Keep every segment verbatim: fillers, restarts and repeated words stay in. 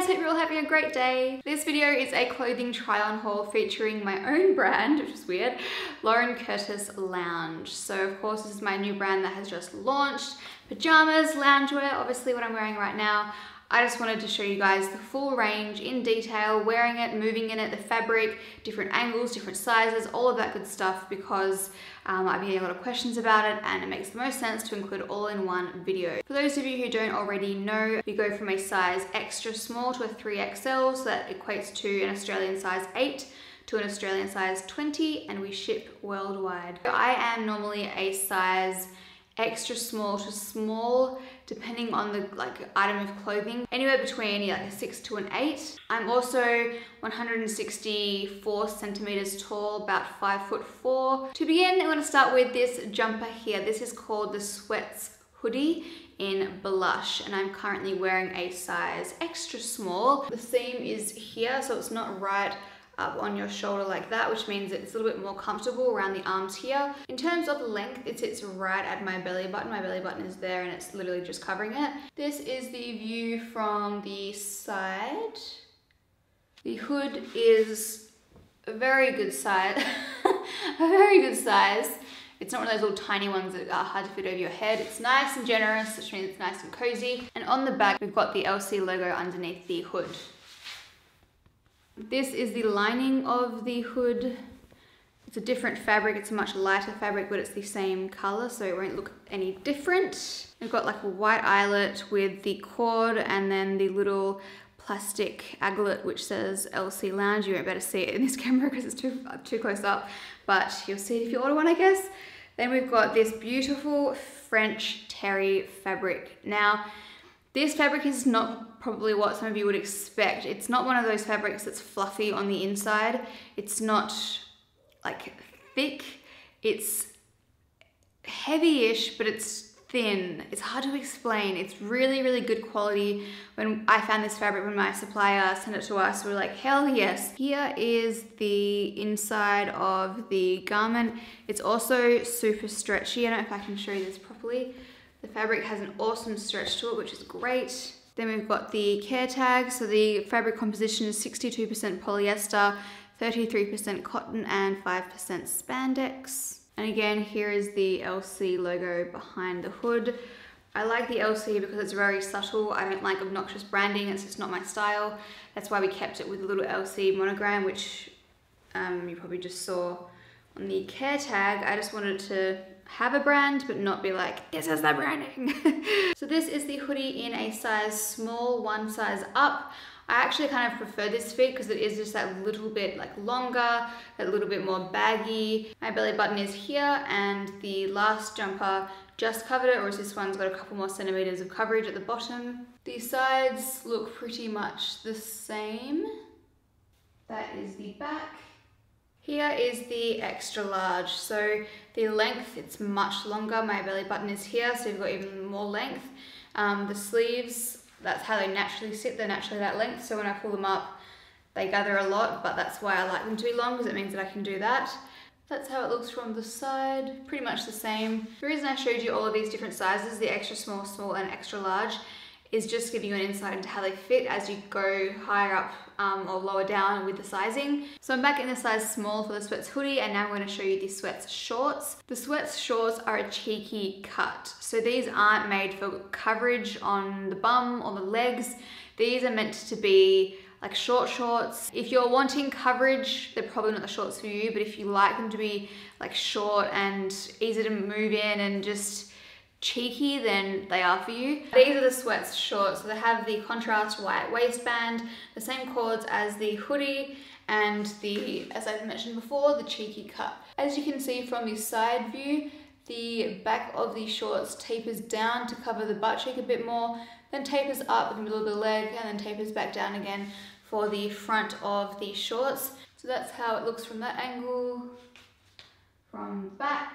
hope you're all having a great day. This video is a clothing try on haul featuring my own brand, which is weird, Lauren Curtis Lounge. So of course this is my new brand that has just launched. Pajamas, loungewear, obviously what I'm wearing right now. I just wanted to show you guys the full range in detail, wearing it, moving in it, the fabric, different angles, different sizes, all of that good stuff, because um, I've been getting a lot of questions about it and it makes the most sense to include all in one video. For those of you who don't already know, we go from a size extra small to a three X L, so that equates to an Australian size eight to an Australian size twenty, and we ship worldwide. I am normally a size extra small to small, depending on the like item of clothing, anywhere between yeah, like a six to an eight. I'm also one hundred sixty-four centimeters tall, about five foot four. To begin, I'm going to start with this jumper here. This is called the Sweats hoodie in blush, and I'm currently wearing a size extra small. The seam is here, so it's not right up on your shoulder like that, which means it's a little bit more comfortable around the arms here. In terms of length, it sits right at my belly button. My belly button is there and it's literally just covering it. This is the view from the side. The hood is a very good size, a very good size. It's not one of those little tiny ones that are hard to fit over your head. It's nice and generous, which means it's nice and cozy. And on the back, we've got the L C logo underneath the hood. This is the lining of the hood. It's a different fabric, it's a much lighter fabric, but it's the same color, so it won't look any different. We've got like a white eyelet with the cord and then the little plastic aglet which says L C Lounge. You won't better see it in this camera because it's too, too close up, but you'll see it if you order one, I guess. Then we've got this beautiful French terry fabric. Now, this fabric is not probably what some of you would expect. It's not one of those fabrics that's fluffy on the inside. It's not like thick. It's heavy-ish, but it's thin. It's hard to explain. It's really, really good quality. When I found this fabric, when my supplier sent it to us, we were like, hell yes. Here is the inside of the garment. It's also super stretchy. I don't know if I can show you this properly. The fabric has an awesome stretch to it, which is great. Then we've got the care tag. So the fabric composition is sixty-two percent polyester, thirty-three percent cotton, and five percent spandex. And again, here is the L C logo behind the hood. I like the L C because it's very subtle. I don't like obnoxious branding. It's just not my style. That's why we kept it with a little L C monogram, which um, you probably just saw on the care tag. I just wanted to have a brand, but not be like, this is the branding. So this is the hoodie in a size small, one size up. I actually kind of prefer this fit because it is just that little bit like longer, that little bit more baggy. My belly button is here and the last jumper just covered it, whereas this one's got a couple more centimeters of coverage at the bottom. The sides look pretty much the same. That is the back. Here is the extra large. So the length, it's much longer. My belly button is here, so you've got even more length. Um, the sleeves, that's how they naturally sit. They're naturally that length. So when I pull them up, they gather a lot, but that's why I like them to be long, because it means that I can do that. That's how it looks from the side, pretty much the same. The reason I showed you all of these different sizes, the extra small, small, and extra large, is just giving you an insight into how they fit as you go higher up um, or lower down with the sizing. So I'm back in the size small for the Sweats hoodie, and now I'm going to show you the Sweats shorts. The Sweats shorts are a cheeky cut. So these aren't made for coverage on the bum or the legs. These are meant to be like short shorts. If you're wanting coverage, they're probably not the shorts for you, but if you like them to be like short and easy to move in and just cheeky, then they are for you. These are the Sweats shorts. So they have the contrast white waistband, the same cords as the hoodie, and the, as I mentioned before, the cheeky cut. As you can see from the side view, the back of the shorts tapers down to cover the butt cheek a bit more, then tapers up in the middle of the leg, and then tapers back down again for the front of the shorts. So that's how it looks from that angle, from the back.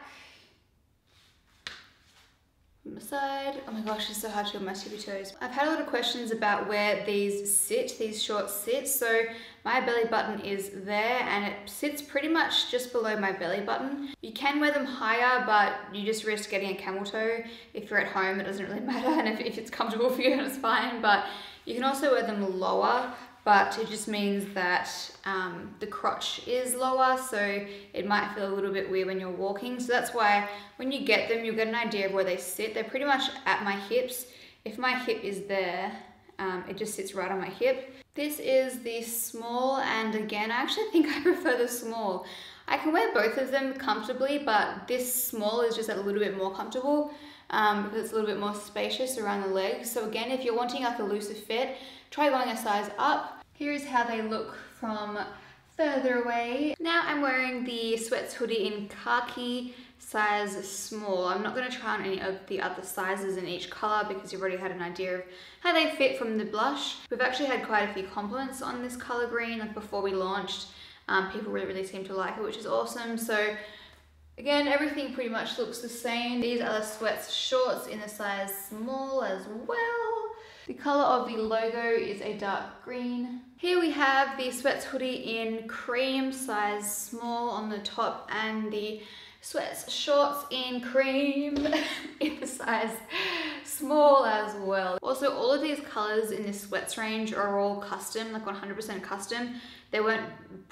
From the side. Oh my gosh, it's so hard to do on my tippy toes. I've had a lot of questions about where these sit, these shorts sit. So my belly button is there and it sits pretty much just below my belly button. You can wear them higher, but you just risk getting a camel toe. If you're at home, it doesn't really matter. And if, if it's comfortable for you, it's fine. But You can also wear them lower, but it just means that um, the crotch is lower, so it might feel a little bit weird when you're walking. So that's why when you get them, you'll get an idea of where they sit. They're pretty much at my hips. If my hip is there, um, it just sits right on my hip. This is the small, and again, I actually think I prefer the small. I can wear both of them comfortably, but this small is just a little bit more comfortable um, because it's a little bit more spacious around the legs. So again, if you're wanting like a looser fit, try going a size up. Here is how they look from further away. Now I'm wearing the Sweats hoodie in khaki size small. I'm not going to try on any of the other sizes in each color because you've already had an idea of how they fit from the blush. We've actually had quite a few compliments on this color green, like before we launched. Um, people really, really seem to like it, which is awesome. So again, everything pretty much looks the same. These are the Sweats shorts in a size small as well. The color of the logo is a dark green. Here we have the Sweats hoodie in cream size small on the top, and the Sweats shorts in cream in the size small as well. Also, all of these colors in this Sweats range are all custom, like one hundred percent custom. They weren't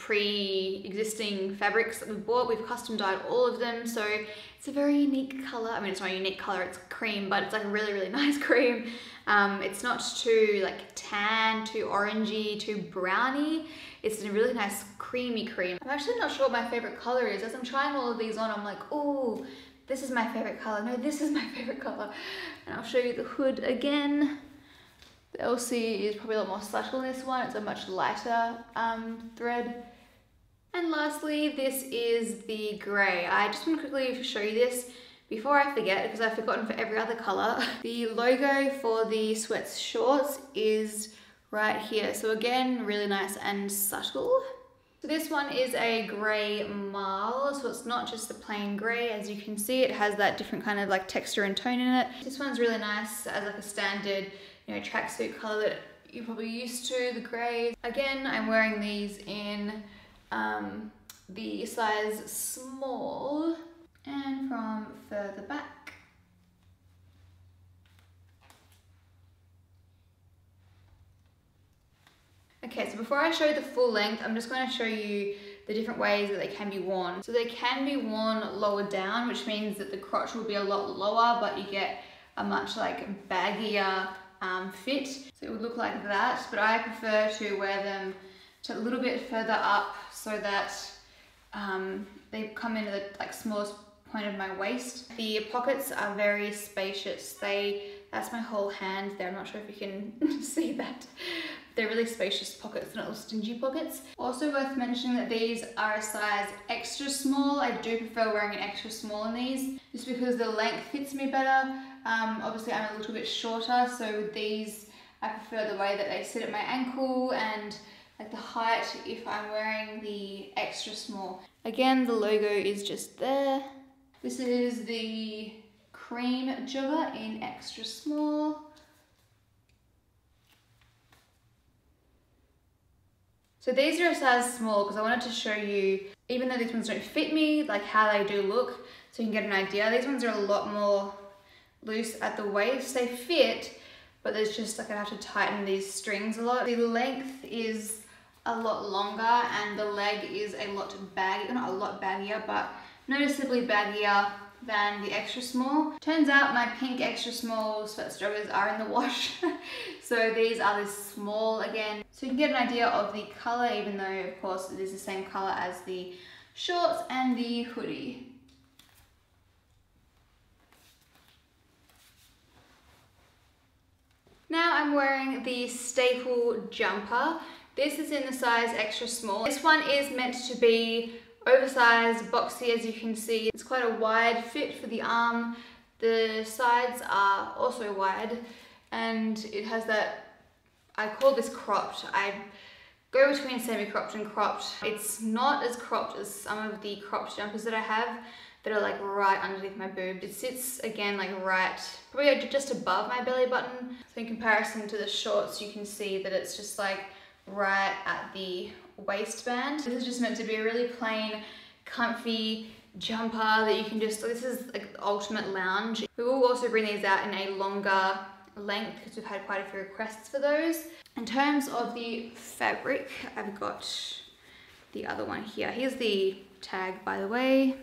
pre-existing fabrics that we bought. We've custom dyed all of them, so it's a very unique color. I mean, it's not a unique color, it's cream, but it's like a really, really nice cream. Um, it's not too like tan, too orangey, too browny. It's a really nice creamy cream. I'm actually not sure what my favorite color is. As I'm trying all of these on, I'm like, oh, this is my favorite color. No, this is my favorite color. And I'll show you the hood again. The L C is probably a lot more subtle in this one. It's a much lighter um, thread. And lastly, this is the gray. I just want to quickly show you this before I forget, because I've forgotten for every other color. The logo for the Sweats shorts is right here. So again, really nice and subtle. So this one is a gray marl, so it's not just the plain gray. As you can see, it has that different kind of like texture and tone in it. This one's really nice as like a standard, you know, tracksuit color that you're probably used to, the grays. Again, I'm wearing these in um, the size small, and from further back. Okay, so before I show the full length, I'm just going to show you the different ways that they can be worn. So they can be worn lower down, which means that the crotch will be a lot lower, but you get a much like baggier um, fit. So it would look like that, but I prefer to wear them to a little bit further up so that um, they come into the like smallest point of my waist. The pockets are very spacious. They, that's my whole hand there. I'm not sure if you can see that. They're really spacious pockets, not little stingy pockets. Also worth mentioning that these are a size extra small. I do prefer wearing an extra small in these, just because the length fits me better. Um, obviously I'm a little bit shorter, so with these, I prefer the way that they sit at my ankle and like the height if I'm wearing the extra small. Again, the logo is just there. This is the cream jogger in extra small. So these are a size small because I wanted to show you, even though these ones don't fit me, like how they do look, so you can get an idea. These ones are a lot more loose at the waist. They fit, but there's just like I have to tighten these strings a lot. The length is a lot longer and the leg is a lot baggy, not a lot baggier, but noticeably baggier than the extra small. Turns out my pink extra small Sweats joggers are in the wash. So these are this small again. So you can get an idea of the color, even though of course it is the same color as the shorts and the hoodie. Now I'm wearing the staple jumper. This is in the size extra small. This one is meant to be oversized, boxy, as you can see. It's quite a wide fit for the arm. The sides are also wide, and it has that, I call this cropped. I go between semi-cropped and cropped. It's not as cropped as some of the cropped jumpers that I have that are like right underneath my boob. It sits again like right, probably just above my belly button. So in comparison to the shorts, you can see that it's just like right at the waistband. This is just meant to be a really plain, comfy jumper that you can just, this is like the ultimate lounge. We will also bring these out in a longer length because we've had quite a few requests for those. In terms of the fabric, I've got the other one here. Here's the tag, by the way.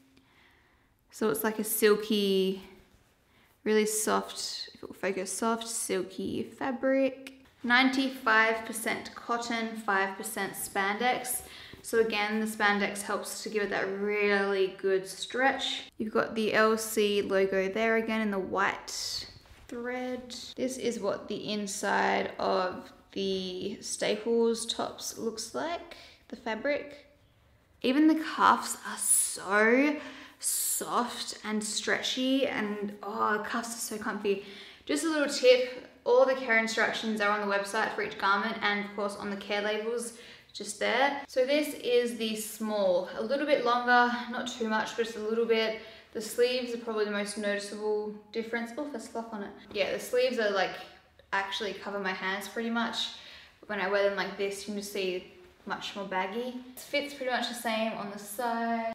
So it's like a silky, really soft, if it will focus, soft, silky fabric. ninety-five percent cotton, five percent spandex. So again, the spandex helps to give it that really good stretch. You've got the L C logo there again in the white thread. This is what the inside of the Staples tops looks like, the fabric. Even the cuffs are so soft and stretchy, and oh, the cuffs are so comfy. Just a little tip, all the care instructions are on the website for each garment, and of course on the care labels just there. So this is the small, a little bit longer, not too much, but just a little bit. The sleeves are probably the most noticeable difference. Oh, there's fluff on it. Yeah, the sleeves are like, actually cover my hands pretty much. When I wear them like this, you can just see much more baggy. It fits pretty much the same on the side.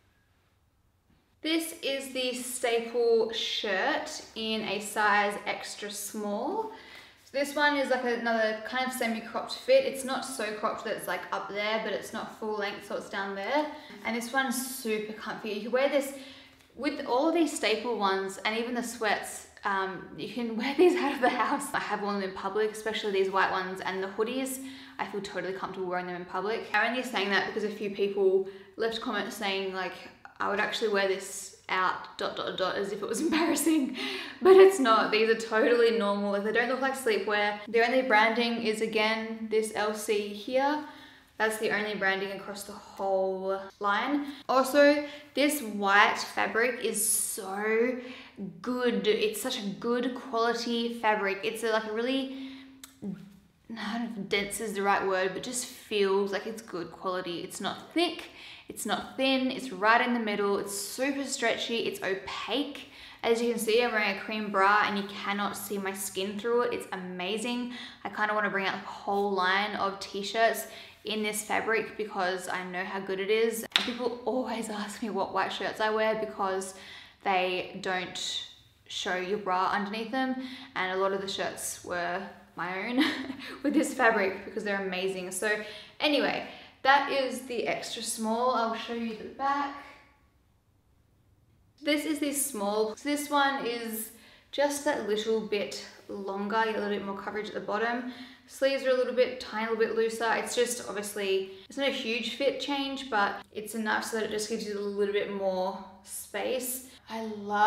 This is the staple shirt in a size extra small. So this one is like another kind of semi-cropped fit. It's not so cropped that it's like up there, but it's not full length, so it's down there. And this one's super comfy. You can wear this with all of these staple ones, and even the sweats, um, you can wear these out of the house. I have worn them in public, especially these white ones, and the hoodies, I feel totally comfortable wearing them in public. I'm only saying that because a few people left comments saying like, I would actually wear this out dot dot dot as if it was embarrassing, but it's not. These are totally normal. If they don't look like sleepwear. The only branding is again this L C here. That's the only branding across the whole line. Also, this white fabric is so good. It's such a good quality fabric. It's a, like a really, I don't know if dense is the right word, but just feels like it's good quality. It's not thick. It's not thin, it's right in the middle, it's super stretchy, it's opaque. As you can see, I'm wearing a cream bra and you cannot see my skin through it. It's amazing. I kind of want to bring out a whole line of t-shirts in this fabric because I know how good it is. And people always ask me what white shirts I wear because they don't show your bra underneath them. And a lot of the shirts were my own with this fabric because they're amazing. So anyway, that is the extra small. I'll show you the back. This is the small. So this one is just that little bit longer, you get a little bit more coverage at the bottom. Sleeves are a little bit, tiny little bit looser. It's just obviously, it's not a huge fit change, but it's enough so that it just gives you a little bit more space. I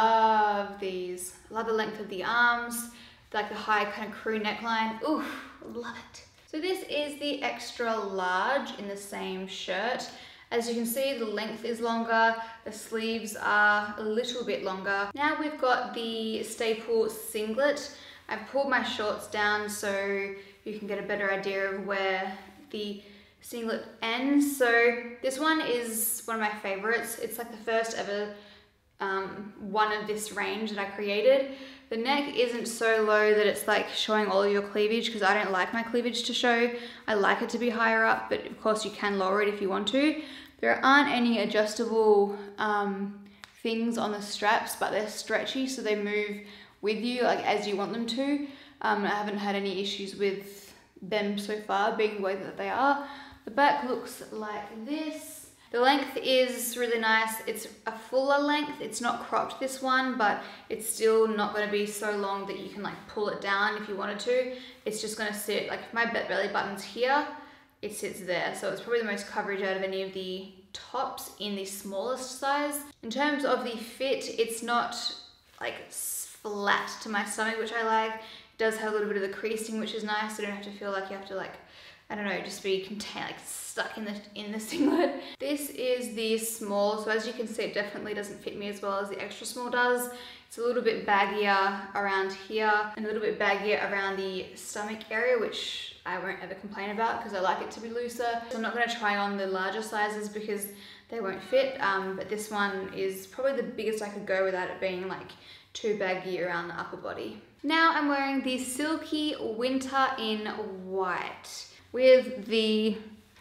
love these. I love the length of the arms, like the high kind of crew neckline. Ooh, love it. So this is the extra large in the same shirt. As you can see, the length is longer, the sleeves are a little bit longer. Now we've got the staple singlet. I've pulled my shorts down so you can get a better idea of where the singlet ends. So this one is one of my favorites. It's like the first ever um, one of this range that I created. The neck isn't so low that it's like showing all of your cleavage because I don't like my cleavage to show. I like it to be higher up, but of course you can lower it if you want to. There aren't any adjustable um, things on the straps, but they're stretchy so they move with you like as you want them to. Um, I haven't had any issues with them so far being the way that they are. The back looks like this. The length is really nice. It's a fuller length. It's not cropped, this one, but it's still not going to be so long that you can like pull it down if you wanted to. It's just going to sit, like if my belly button's here, it sits there. So it's probably the most coverage out of any of the tops in the smallest size. In terms of the fit, it's not like flat to my stomach, which I like. It does have a little bit of the creasing, which is nice. So you don't have to feel like you have to like, I don't know, just be contained, like stuck in the in the singlet. This is the small, so as you can see, it definitely doesn't fit me as well as the extra small does. It's a little bit baggier around here and a little bit baggier around the stomach area, which I won't ever complain about because I like it to be looser. So I'm not going to try on the larger sizes because they won't fit, um, but this one is probably the biggest I could go without it being like too baggy around the upper body. Now I'm wearing the Silky Winter in white with the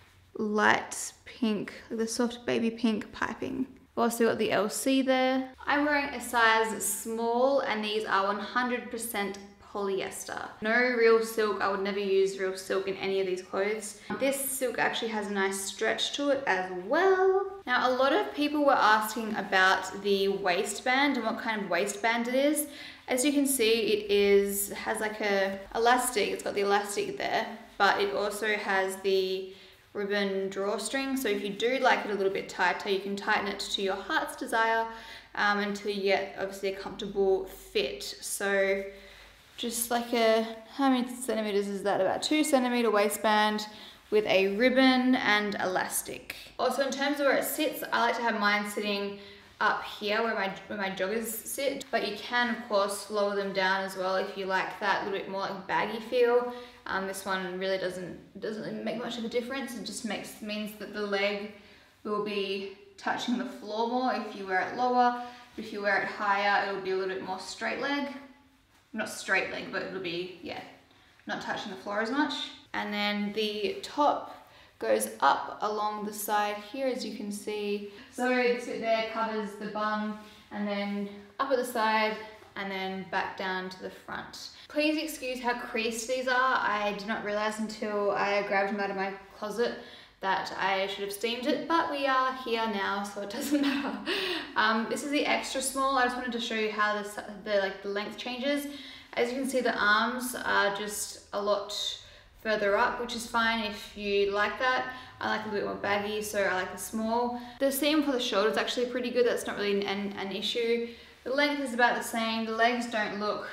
light pink, the soft baby pink piping. I've also got the L C there. I'm wearing a size small and these are one hundred percent polyester. No real silk. I would never use real silk in any of these clothes. This silk actually has a nice stretch to it as well. Now, a lot of people were asking about the waistband and what kind of waistband it is. As you can see, it is has like a elastic. It's got the elastic there, but it also has the ribbon drawstring. So if you do like it a little bit tighter, you can tighten it to your heart's desire um, until you get obviously a comfortable fit. So just like a, how many centimeters is that? About two centimeter waistband with a ribbon and elastic. Also, in terms of where it sits, I like to have mine sitting up here where my where my joggers sit, but you can of course lower them down as well if you like that little bit more like baggy feel. Um, this one really doesn't doesn't make much of a difference. It just makes means that the leg will be touching the floor more if you wear it lower. If you wear it higher, it'll be a little bit more straight leg. Not straight leg, but it'll be, yeah, not touching the floor as much. And then the top goes up along the side here, as you can see. So this bit there covers the bum, and then up at the side, and then back down to the front. Please excuse how creased these are. I did not realize until I grabbed them out of my closet that I should have steamed it, but we are here now, so it doesn't matter. Um, this is the extra small. I just wanted to show you how this, the like the length changes. As you can see, the arms are just a lot further up, which is fine if you like that. I like a little bit more baggy, so I like the small. The seam for the shoulder is actually pretty good. That's not really an, an issue. The length is about the same. The legs don't look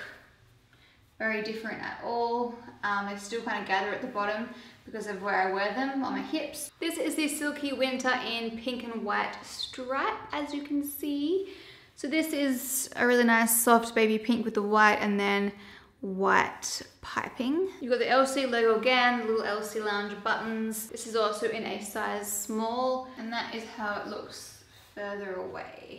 very different at all. Um, they still kind of gather at the bottom because of where I wear them on my hips. This is the Silky Winter in pink and white stripe, as you can see. So this is a really nice soft baby pink with the white and then white piping. You've got the L C logo again, the little L C Lounge buttons. This is also in a size small, and that is how it looks further away.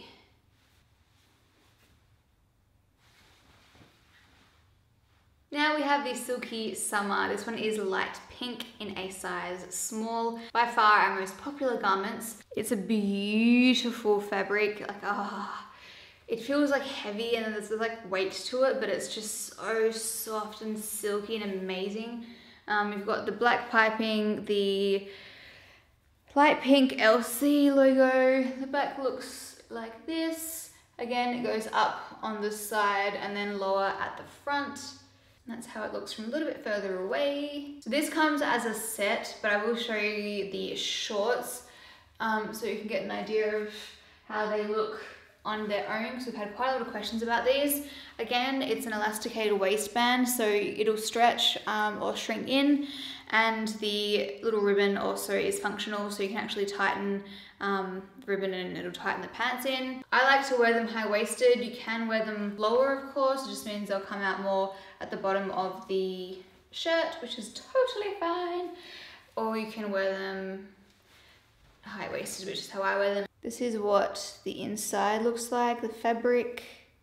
Now we have the Silky Summer. This one is light pink in a size small. By far our most popular garments. It's a beautiful fabric, like ah. Oh, it feels like heavy and there's, there's like weight to it, but it's just so soft and silky and amazing. Um, we've got the black piping, the light pink L C logo. The back looks like this. Again, it goes up on the side and then lower at the front. And that's how it looks from a little bit further away. So this comes as a set, but I will show you the shorts um, so you can get an idea of how they look on their own, because we've had quite a lot of questions about these. Again, it's an elasticated waistband, so it'll stretch um, or shrink in, and the little ribbon also is functional, so you can actually tighten um, the ribbon and it'll tighten the pants in. I like to wear them high-waisted. You can wear them lower, of course. It just means they'll come out more at the bottom of the shirt, which is totally fine. Or you can wear them high-waisted, which is how I wear them. This is what the inside looks like, the fabric.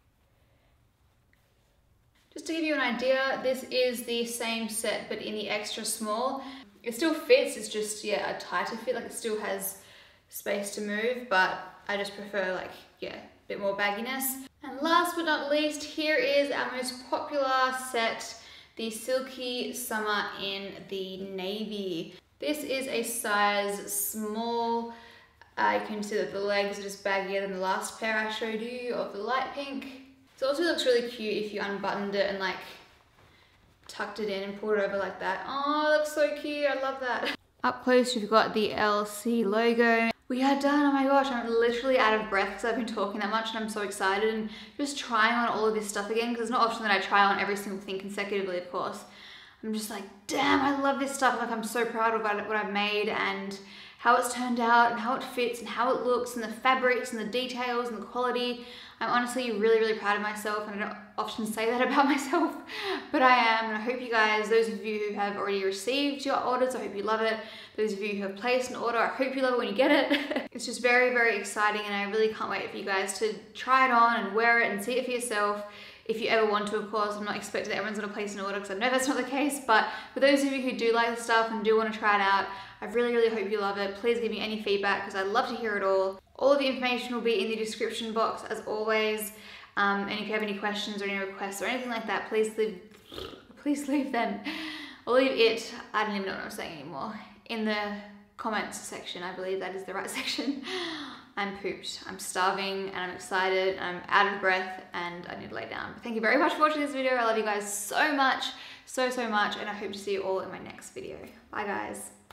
Just to give you an idea, this is the same set but in the extra small. It still fits, it's just, yeah, a tighter fit, like it still has space to move, but I just prefer like, yeah, a bit more bagginess. And last but not least, here is our most popular set, the Silky Summer in the navy. This is a size small. Uh, you can see that the legs are just baggier than the last pair I showed you of the light pink. It also looks really cute if you unbuttoned it and like tucked it in and pulled it over like that. Oh, it looks so cute, I love that. Up close you've got the L C logo. We are done, oh my gosh, I'm literally out of breath because I've been talking that much and I'm so excited and just trying on all of this stuff again, because it's not often that I try on every single thing consecutively, of course. I'm just like, damn, I love this stuff. Like, I'm so proud of what I've made and how it's turned out and how it fits and how it looks and the fabrics and the details and the quality. I'm honestly really, really proud of myself, and I don't often say that about myself, but I am, and I hope you guys, those of you who have already received your orders, I hope you love it. Those of you who have placed an order, I hope you love it when you get it. It's just very, very exciting, and I really can't wait for you guys to try it on and wear it and see it for yourself. If you ever want to, of course. I'm not expecting that everyone's gonna place an order because I know that's not the case, but for those of you who do like the stuff and do want to try it out, I really, really hope you love it. Please give me any feedback because I'd love to hear it all. All of the information will be in the description box as always. Um, and if you have any questions or any requests or anything like that, please leave, please leave them, or leave it, I don't even know what I'm saying anymore, in the comments section. I believe that is the right section. I'm pooped, I'm starving, and I'm excited, I'm out of breath, and I need to lay down. But thank you very much for watching this video. I love you guys so much, so, so much, and I hope to see you all in my next video. Bye guys.